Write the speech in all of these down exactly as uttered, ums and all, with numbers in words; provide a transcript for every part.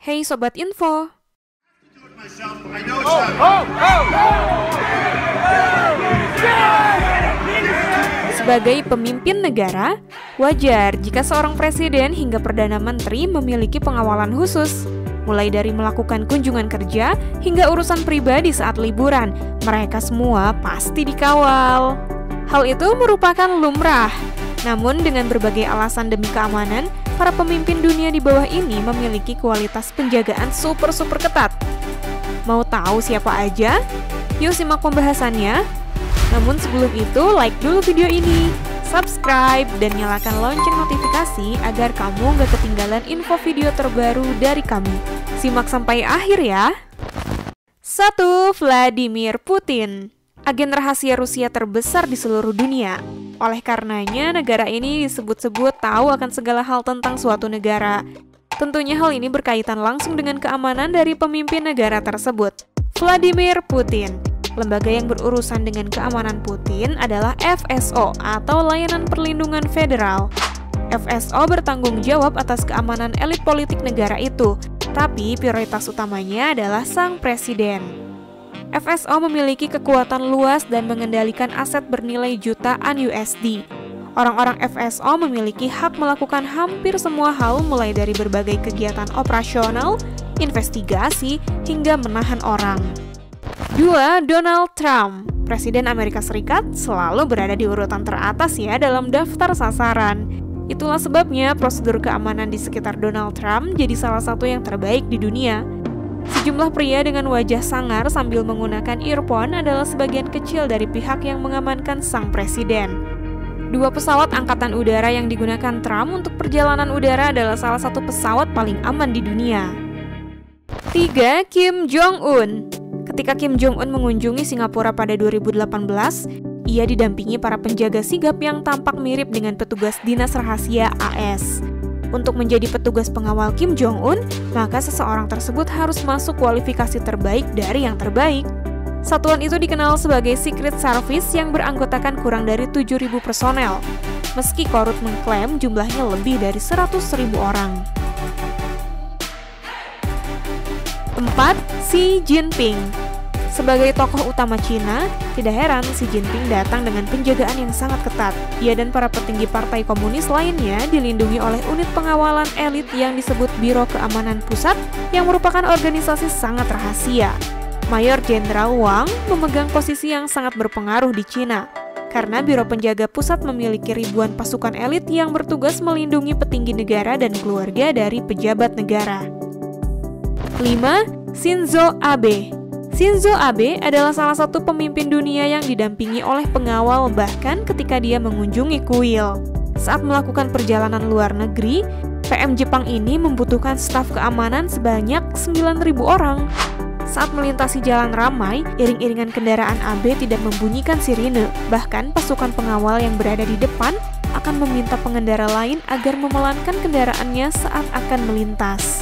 Hey Sobat Info! Sebagai pemimpin negara, wajar jika seorang presiden hingga perdana menteri memiliki pengawalan khusus. Mulai dari melakukan kunjungan kerja hingga urusan pribadi saat liburan, mereka semua pasti dikawal. Hal itu merupakan lumrah. Namun dengan berbagai alasan demi keamanan, para pemimpin dunia di bawah ini memiliki kualitas penjagaan super-super ketat. Mau tahu siapa aja? Yuk simak pembahasannya. Namun sebelum itu, like dulu video ini, subscribe, dan nyalakan lonceng notifikasi agar kamu gak ketinggalan info video terbaru dari kami. Simak sampai akhir ya. satu. Vladimir Putin, agen rahasia Rusia terbesar di seluruh dunia. Oleh karenanya, negara ini disebut-sebut tahu akan segala hal tentang suatu negara. Tentunya hal ini berkaitan langsung dengan keamanan dari pemimpin negara tersebut. Vladimir Putin. Lembaga yang berurusan dengan keamanan Putin adalah F S O atau Layanan Perlindungan Federal. F S O bertanggung jawab atas keamanan elit politik negara itu, tapi prioritas utamanya adalah sang presiden. F S O memiliki kekuatan luas dan mengendalikan aset bernilai jutaan U S D. Orang-orang F S O memiliki hak melakukan hampir semua hal mulai dari berbagai kegiatan operasional, investigasi, hingga menahan orang. dua. Donald Trump, Presiden Amerika Serikat, selalu berada di urutan teratas ya dalam daftar sasaran. Itulah sebabnya prosedur keamanan di sekitar Donald Trump jadi salah satu yang terbaik di dunia. Sejumlah pria dengan wajah sangar sambil menggunakan earphone adalah sebagian kecil dari pihak yang mengamankan sang presiden. Dua pesawat angkatan udara yang digunakan Trump untuk perjalanan udara adalah salah satu pesawat paling aman di dunia. tiga. Kim Jong-un. Ketika Kim Jong-un mengunjungi Singapura pada dua ribu delapan belas, ia didampingi para penjaga sigap yang tampak mirip dengan petugas dinas rahasia A S. Untuk menjadi petugas pengawal Kim Jong-un, maka seseorang tersebut harus masuk kualifikasi terbaik dari yang terbaik. Satuan itu dikenal sebagai Secret Service yang beranggotakan kurang dari tujuh ribu personel, meski Korut mengklaim jumlahnya lebih dari seratus ribu orang. empat. Xi Jinping. Sebagai tokoh utama Cina, tidak heran Xi Jinping datang dengan penjagaan yang sangat ketat. Ia dan para petinggi partai komunis lainnya dilindungi oleh unit pengawalan elit yang disebut Biro Keamanan Pusat yang merupakan organisasi sangat rahasia. Mayor Jenderal Wang memegang posisi yang sangat berpengaruh di Cina, karena Biro Penjaga Pusat memiliki ribuan pasukan elit yang bertugas melindungi petinggi negara dan keluarga dari pejabat negara. lima. Shinzo Abe. Shinzo Abe adalah salah satu pemimpin dunia yang didampingi oleh pengawal bahkan ketika dia mengunjungi kuil. Saat melakukan perjalanan luar negeri, P M Jepang ini membutuhkan staf keamanan sebanyak sembilan ribu orang. Saat melintasi jalan ramai, iring-iringan kendaraan Abe tidak membunyikan sirine. Bahkan pasukan pengawal yang berada di depan akan meminta pengendara lain agar memelankan kendaraannya saat akan melintas.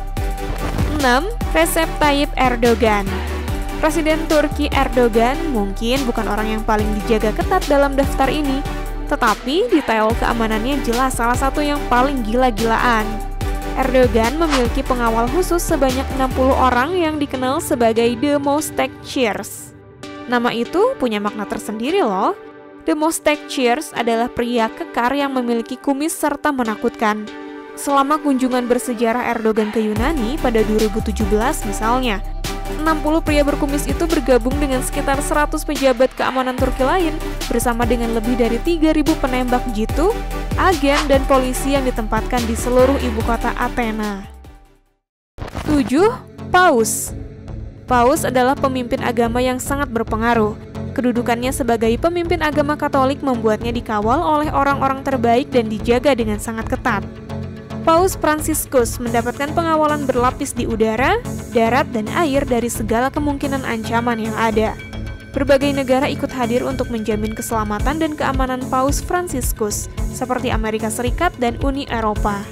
enam. Recep Tayyip Erdogan. Presiden Turki Erdogan mungkin bukan orang yang paling dijaga ketat dalam daftar ini, tetapi detail keamanannya jelas salah satu yang paling gila-gilaan. Erdogan memiliki pengawal khusus sebanyak enam puluh orang yang dikenal sebagai The Musketeers. Nama itu punya makna tersendiri loh. The Musketeers adalah pria kekar yang memiliki kumis serta menakutkan. Selama kunjungan bersejarah Erdogan ke Yunani pada dua ribu tujuh belas misalnya, enam puluh pria berkumis itu bergabung dengan sekitar seratus pejabat keamanan Turki lain bersama dengan lebih dari tiga ribu penembak jitu, agen, dan polisi yang ditempatkan di seluruh ibu kota Athena. tujuh. Paus. Paus adalah pemimpin agama yang sangat berpengaruh. Kedudukannya sebagai pemimpin agama Katolik membuatnya dikawal oleh orang-orang terbaik dan dijaga dengan sangat ketat. Paus Fransiskus mendapatkan pengawalan berlapis di udara, darat, dan air dari segala kemungkinan ancaman yang ada. Berbagai negara ikut hadir untuk menjamin keselamatan dan keamanan Paus Fransiskus, seperti Amerika Serikat dan Uni Eropa.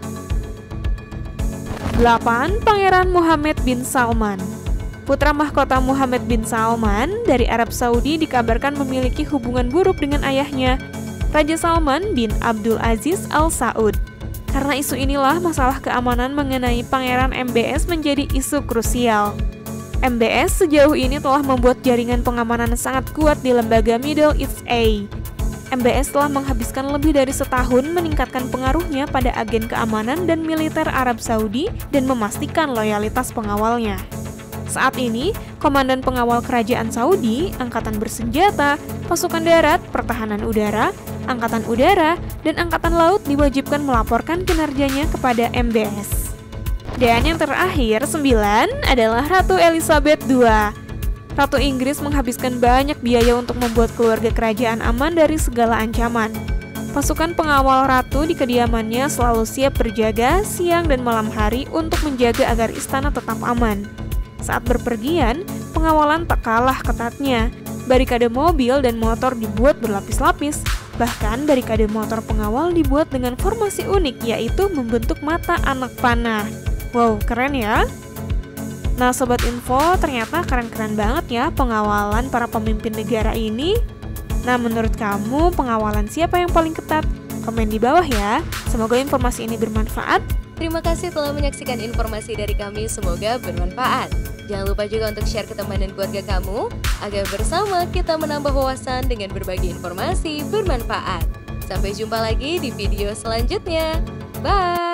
delapan. Pangeran Mohammed bin Salman. Putra mahkota Mohammed bin Salman dari Arab Saudi dikabarkan memiliki hubungan buruk dengan ayahnya, Raja Salman bin Abdul Aziz Al Saud. Karena isu inilah masalah keamanan mengenai Pangeran M B S menjadi isu krusial. M B S sejauh ini telah membuat jaringan pengamanan sangat kuat di lembaga Middle East A. M B S telah menghabiskan lebih dari setahun meningkatkan pengaruhnya pada agen keamanan dan militer Arab Saudi dan memastikan loyalitas pengawalnya. Saat ini, Komandan Pengawal Kerajaan Saudi, Angkatan Bersenjata, Pasukan Darat, Pertahanan Udara, Angkatan Udara, dan Angkatan Laut diwajibkan melaporkan kinerjanya kepada M B S. Dan yang terakhir, sembilan, adalah Ratu Elizabeth kedua. Ratu Inggris menghabiskan banyak biaya untuk membuat keluarga kerajaan aman dari segala ancaman. Pasukan pengawal ratu di kediamannya selalu siap berjaga siang dan malam hari untuk menjaga agar istana tetap aman. Saat berpergian, pengawalan tak kalah ketatnya. Barikade mobil dan motor dibuat berlapis-lapis. Bahkan barikade motor pengawal dibuat dengan formasi unik, yaitu membentuk mata anak panah. Wow, keren ya! Nah Sobat Info, ternyata keren-keren banget ya pengawalan para pemimpin negara ini. Nah menurut kamu pengawalan siapa yang paling ketat? Komen di bawah ya. Semoga informasi ini bermanfaat. Terima kasih telah menyaksikan informasi dari kami, semoga bermanfaat. Jangan lupa juga untuk share ke teman dan keluarga kamu, agar bersama kita menambah wawasan dengan berbagi informasi bermanfaat. Sampai jumpa lagi di video selanjutnya. Bye!